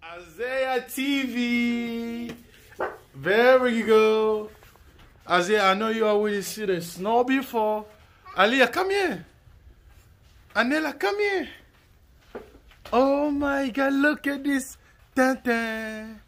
Isaiah TV. There you go. Isaiah, I know you already see the snow before. Aliyah, come here. Anela, come here. Oh my God, look at this. Dun, dun.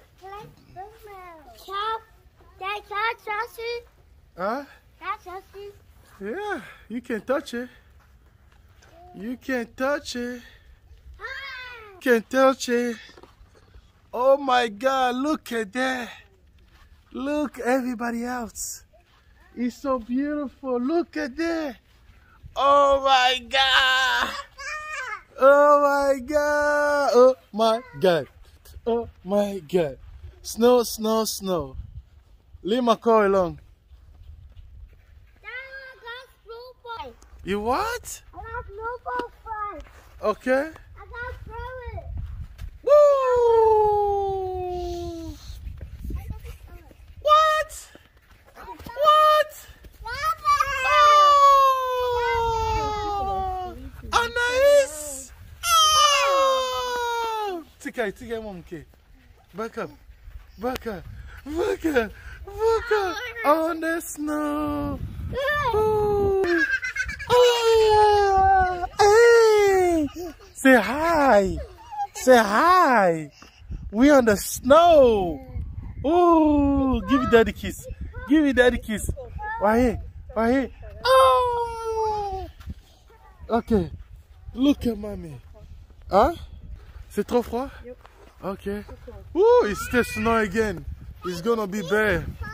Huh? Yeah, you can touch it. You can touch it. Can touch it. Oh my God, look at that. Look, everybody else. It's so beautiful. Look at that. Oh my God. Oh my God. Oh my God. Oh my God. Snow, snow, snow. Leave my car alone. You what? I got snowball fight. Okay. I got throw it. Woo! What? What? Oh! Anaïs! Oh! Tika, mom, okay. Back up. Back up. Back up. Back up. On the snow. Ooh. Oh, hey! Say hi! Say hi! We on the snow! Oh, give me daddy kiss! Give me daddy kiss! Right here! Right here! Oh! Okay, look at mommy. Hein? C'est trop froid? Yep. Okay. Ooh, it's still snow again. It's gonna be bad.